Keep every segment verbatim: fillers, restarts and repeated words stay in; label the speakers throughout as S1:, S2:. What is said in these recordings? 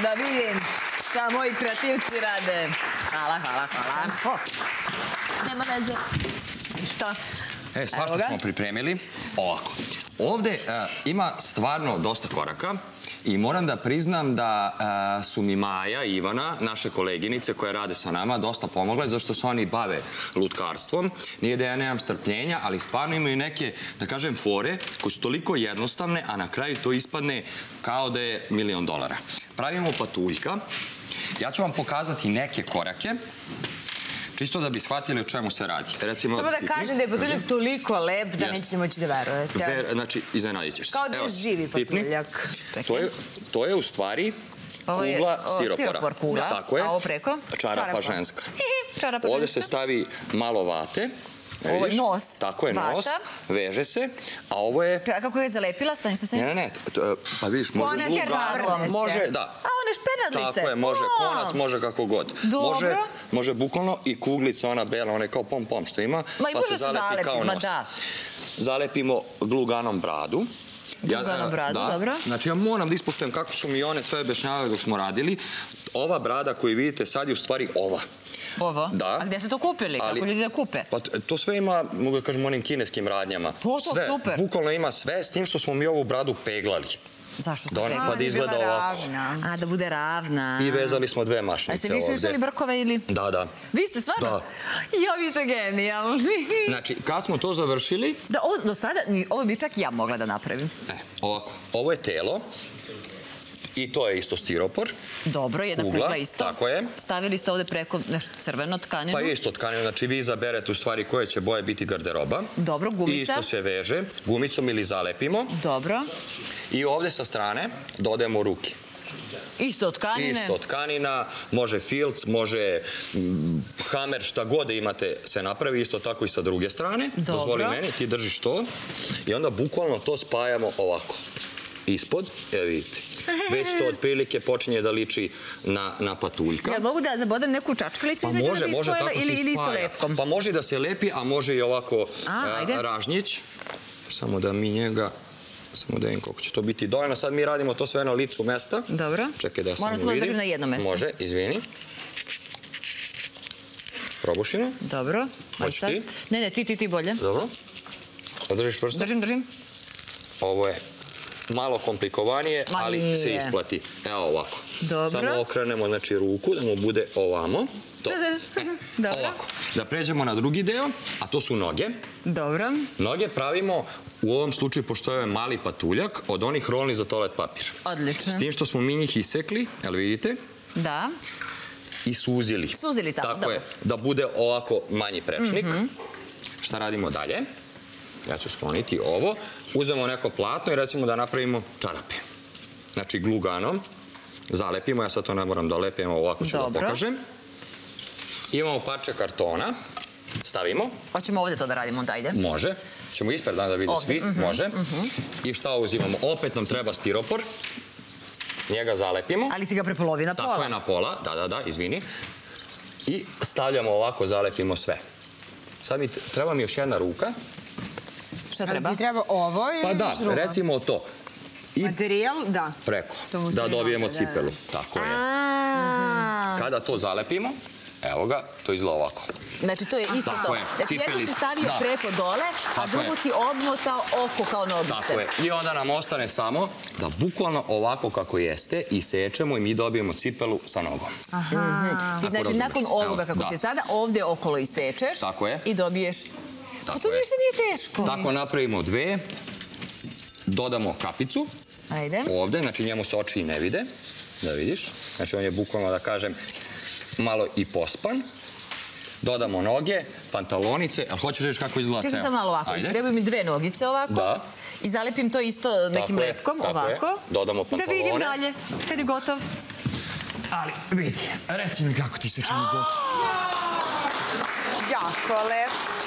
S1: da vidim šta moji kreativci rade. Hvala, hvala, hvala. Nema veze. Ništa.
S2: E, svašta smo pripremili. Ovako. Ovde ima stvarno dosta koraka i moram da priznam da su mi Maja i Ivana, naše koleginice koje rade sa nama, dosta pomogle, zašto se oni bave lutkarstvom. Nije da ja nemam strpljenja, ali stvarno imaju neke, da kažem, fore koje su toliko jednostavne, a na kraju to ispadne kao da je milion dolara. Pravimo patuljka. Ja ću vam pokazati neke korake, čisto da bi shvatili o čemu se radi.
S3: Samo da kažem da je patuljak toliko lep da nećete moći da verujete.
S2: Znači, iznenadit ćeš se.
S3: Kao da je živi patuljak.
S2: To je u stvari kugla stiropora.
S1: Stiropor kugla.
S2: Tako je.
S1: A ovo preko?
S2: Čarapa ženska.
S1: Čarapa ženska.
S2: Ovde se stavi malo vate.
S1: Ovo je nos.
S2: Tako je nos. Veže se. A ovo je...
S1: Čekaj, kako je zalepila? Stani sa sve.
S2: Ne, ne, ne. Pa vidiš, može
S1: zavrne se.
S2: Može, da.
S1: A one špenadlice.
S2: Tako je, može konac, može kako god.
S1: Dobro.
S2: Može bukvalno i kuglica, ona bela, ona je kao pom-pom što ima.
S1: Ma i može se zalepi, ma da.
S2: Zalepimo gluganom bradu.
S1: Gluganom bradu, dobro.
S2: Znači, ja moram da ispoštujem kako su mi one sve objašnjavaju dok smo radili. Ova brada koju vidite sad je u stvari ova.
S1: Ovo?
S2: Da.
S1: A gde su to kupili? Kako ljudi da kupe?
S2: Pa to sve ima, mogu da kažem, onim kineskim radnjama.
S1: To su super.
S2: Bukvalno ima sve, s tim što smo mi ovu bradu peglali.
S1: Zašto se
S2: peglali? Pa da izgleda ovako.
S1: A, da bude ravna.
S2: I vezali smo dve mašnice ovde.
S1: A ste vi išli brkove ili?
S2: Da, da.
S1: Vi ste stvarno?
S2: Da.
S1: Ja, vi ste genijalni.
S2: Znači, kad smo to završili...
S1: Da, do sada, ovo bi čak i ja mogla da napravim.
S2: E, ovako. Ovo je telo. I to je isto stiropor.
S1: Dobro, jedna kugla isto.
S2: Tako je.
S1: Stavili ste ovde preko nešto crveno tkaninu.
S2: Pa isto tkaninu, znači vi izaberete u stvari koje će boje biti garderoba.
S1: Dobro, gumica.
S2: I isto se veže, gumicom ili zalepimo.
S1: Dobro.
S2: I ovde sa strane dodajemo ruke.
S1: Isto od tkanine?
S2: Isto od tkanina, može filc, može hamer, šta god da imate se napravi, isto tako i sa druge strane.
S1: Dobro.
S2: Dozvoli meni, ti držiš to i onda bukvalno to spajamo ovako. Ispod, evo vidite. Već to otprilike počinje da liči na patuljka.
S1: Ja mogu da zabodem neku čačkalicu između da bi ispojela ili isto lepkom?
S2: Pa može da se lepi, a može i ovako ražnjić. Samo da mi njega... Samo da vidim koliko će to biti dovoljno. Sad mi radimo to sve na licu mesta.
S1: Dobro.
S2: Čekaj da ja samo vidim.
S1: Moram samo da držim na jedno mesto.
S2: Može, izvini. Probušimo.
S1: Dobro.
S2: Hoćeš ti?
S1: Ne, ne, ti, ti, ti bolje.
S2: Dobro. Sad držiš vrsto?
S1: Držim, držim.
S2: Ovo je malo komplikovanije, ali se isplati. Evo ovako.
S1: Dobro.
S2: Samo okrenemo, znači, ruku, da mu bude ovamo. To.
S1: Dobro.
S2: Ovako. Da pređemo na drugi deo, a to su noge.
S1: Dobro.
S2: Noge pravimo, u ovom slučaju, pošto je mali patuljak, od onih rolni za toalet papir.
S1: Odlično.
S2: S tim što smo mi njih isekli, jel vidite?
S1: Da.
S2: I suzili.
S1: Suzili samo, dobro.
S2: Tako je, da bude ovako manji prečnik. Šta radimo dalje? Ja ću skloniti ovo. Uzmemo neko platno i recimo da napravimo čarape. Znači gluganom zalepimo, ja sad to ne moram da lepim, ovako ću da pokažem. Imamo parče kartona, stavimo.
S1: Hoćemo ovde to da radimo, onda ajde.
S2: Može. Ćemo ispred da vidi svi, može. I šta uzimamo? Opet nam treba stiropor. Njega zalepimo.
S1: Ali si ga prepolovi na pola.
S2: Tako je, na pola, da, da, da, izvini. I stavljamo ovako, zalepimo sve. Sad mi treba mi još jedna ruka.
S1: Šta treba?
S3: Ali ti treba ovo ili
S2: pa da, recimo to.
S3: Materijal, da.
S2: Preko, da dobijemo cipelu. Tako je. Kada to zalepimo, evo ga, to izgleda ovako.
S1: Znači, to je isto to. Znači, jedno si stavio preko dole, a drugo si obmotao oko kao nogice.
S2: Tako je. I onda nam ostane samo da bukvalno ovako kako jeste isečemo i mi dobijemo cipelu sa nogom.
S1: Znači, nakon ovoga kako se sada, ovde okolo isečeš i dobiješ... Pa to ništa nije teško.
S2: Tako napravimo dve, dodamo kapicu.
S1: Ajde.
S2: Ovde, znači njemu se oči i ne vide, da vidiš. Znači on je bukvalno, da kažem, malo i pospan. Dodamo noge, pantalonice. Ali hoćeš reći kako izgleda ceo?
S1: Čekaj sam malo ovako. Trebaju mi dve nogice ovako.
S2: Da.
S1: I zalepim to isto nekim lepkom, ovako.
S2: Dodamo pantalone.
S1: Da vidim dalje, kad je gotov.
S2: Ali vidi, reci mi kako ti se čini gotov.
S3: Jako lep.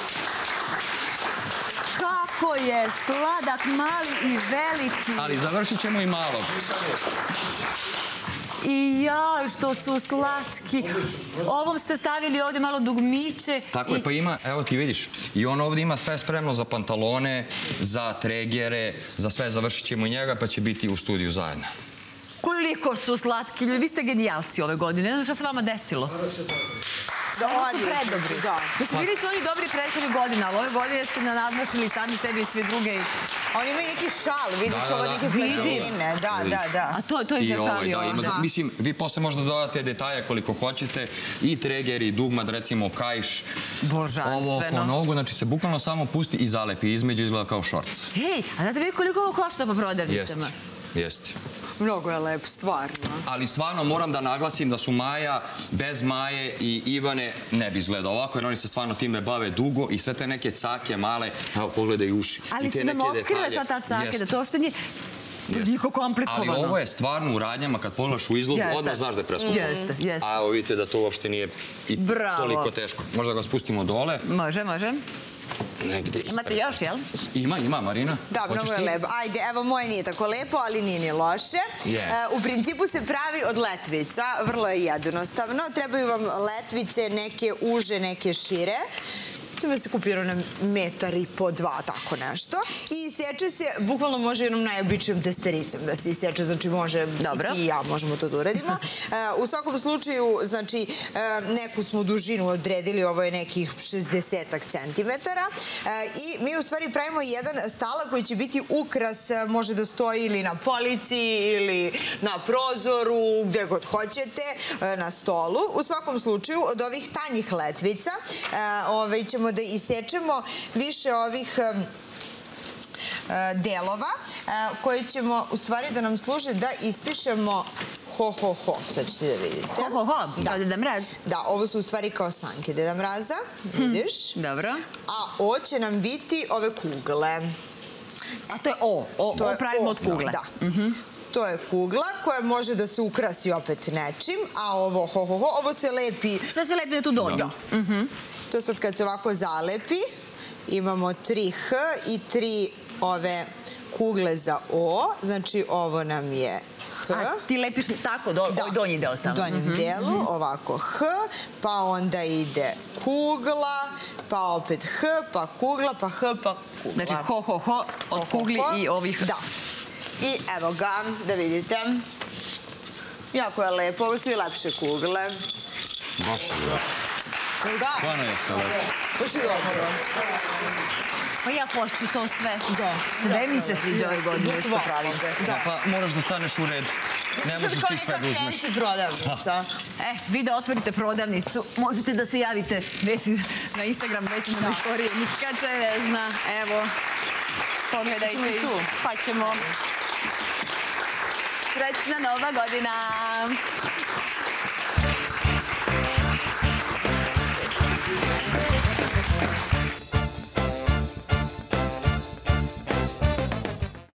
S1: Kako je sladak, mali i veliki.
S2: Ali završit ćemo i malo.
S1: I jaj, što su slatki. Ovom ste stavili ovdje malo dugmiće.
S2: Tako je, pa ima, evo ti vidiš, i on ovdje ima sve spremno za pantalone, za tregere, za sve, završit ćemo i njega, pa će biti u studiju zajedno.
S1: Koliko su slatki ljudi. Vi ste genijalci ove godine. Ne znam šta se vama desilo.
S3: Da,
S1: Oni su
S3: oni
S1: predobri.
S3: da.
S1: Mislim, bili su oni dobri prethodnih godina, ali ove godine ste nadmašili sami sebi i sve druge.
S3: Oni imaju neki šal, vidiš
S2: Da, da,
S3: ovo
S2: da.
S3: neke
S1: Vidim.
S3: flageline. Da, da, da.
S1: A to, to je
S2: I ovaj,
S1: zašalio.
S2: da, ima,
S3: Da.
S2: mislim, vi posle možda dodate detalje koliko hoćete, i treger, i dugmad, recimo kajš, ovo oko
S1: Božanstveno.
S2: nogu, znači se bukvalno samo pusti i zalepi, između izgleda kao šorc.
S1: Hej, a znate vi koliko ovo košta po
S2: Jeste,
S1: prodavnicama?
S2: jeste.
S3: Mnogo je lep, stvarno.
S2: Ali stvarno moram da naglasim da su Maja bez Maje i Ivane ne bi izgledao ovako, jer oni se stvarno time bave dugo i sve te neke cake male, evo pogledaj uši.
S1: Ali
S2: I te
S1: su nam
S2: neke
S1: otkrile
S2: detalje.
S1: sad ta cake, da
S2: Jeste.
S1: to uopšte nije toliko komplikovano.
S2: Ali ovo je stvarno u radnjama, kad pogledaš u izlogu,
S1: Jeste.
S2: odmah znaš da je preskupo.
S1: Jeste, jeste.
S2: A evo vidite da to uopšte nije i
S1: Bravo.
S2: toliko teško. Možda ga spustimo dole,
S1: Može, može.
S2: negde ispred.
S1: Imate još, jel?
S2: Ima, ima, Marina.
S3: Da,
S2: Hoćeš
S3: mnogo je
S2: ti?
S3: lepo. Ajde, evo moje nije tako lepo, ali nije ni loše.
S2: Jest.
S3: E, U principu se pravi od letvica, vrlo je jednostavno. Trebaju vam letvice, neke uže, neke šire. Ima se kupira na metar i po dva, tako nešto. I seče se, bukvalno može jednom najobičnijom testericom da se iseče, znači može
S1: Dobro.
S3: i ti i ja možemo to da uradimo. E, U svakom slučaju, znači, e, neku smo dužinu odredili, ovo je nekih šezdesetak centimetara. E, I mi u stvari pravimo jedan stalak koji će biti ukras, e, može da stoji ili na polici ili na prozoru, gde god hoćete, e, na stolu. U svakom slučaju, od ovih tanjih letvica e, ovaj, ćemo da isečemo više ovih em, e, delova e, koje ćemo u stvari da nam služe da ispišemo ho, ho, ho. Sad ćete da vidite.
S1: Ho, ho, ho, kao Deda Mraz.
S3: Da, ovo su u stvari kao sanke Deda Mraza, vidiš.
S1: Dobro.
S3: A ovo će nam biti ove kugle.
S1: A to je O. O,
S3: To
S1: o
S3: je
S1: pravimo
S3: O,
S1: od kugle.
S3: Da. To je kugla koja može da se ukrasi opet nečim, a ovo ho, ho, ho, ovo se lepi.
S1: Sve se lepi na tu donju.
S3: To sad kad se ovako zalepi, imamo tri H i tri ove kugle za O. Znači ovo nam je H.
S1: A ti lepiš tako, do, ovaj donji deo samo.
S3: U donjem delu, ovako H, pa onda ide kugla, pa opet H, pa kugla, pa H, pa kugla.
S1: Znači ho, ho, ho, od kugli i ovih...
S3: Da. I evo ga, da vidite. Jako je lepo, ovo su i lepše kugle.
S2: Baš je dobro.
S3: Da.
S2: Stvarno je to lepo.
S3: Baš je dobro.
S1: Pa ja hoću to sve.
S3: Da.
S1: Sve mi se sviđa ove godine što
S3: Bukvalno.
S1: pravite.
S2: Da, pa moraš da staneš u red. Ne možeš ti sve da uzmeš.
S3: Fancy prodavnica.
S1: E, vi da otvorite prodavnicu, možete da se javite Vesi, na Instagram, Vesina na istorije. Nikad se ne zna. Evo, pogledajte
S3: Ćemo i
S1: ih.
S3: tu.
S1: Pa ćemo. Srećna nova godina!